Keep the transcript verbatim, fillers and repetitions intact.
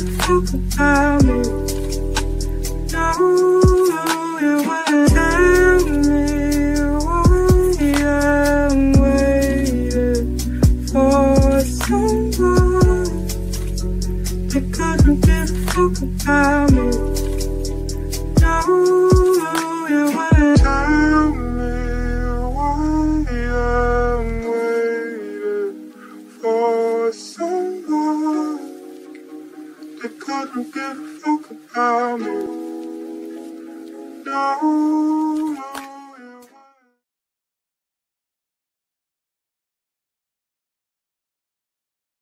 fuck about me. No, you wanna tell me why I'm waiting for someone that couldn't give a fuck about me. No, you wanna tell me why I'm waiting for someone that couldn't give a fuck about me. No.